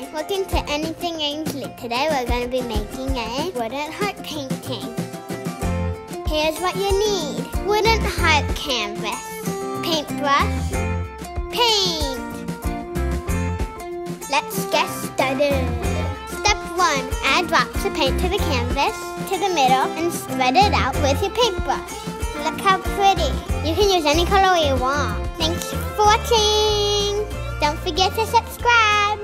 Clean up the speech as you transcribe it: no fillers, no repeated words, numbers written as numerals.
Hi, welcome to Anything Ainsley. Today we're going to be making a wooden heart painting. Here's what you need. Wooden heart canvas, paintbrush, paint. Let's get started. Step 1, add drops of paint to the canvas, to the middle, and spread it out with your paintbrush. Look how pretty. You can use any color you want. Thanks for watching. Don't forget to subscribe.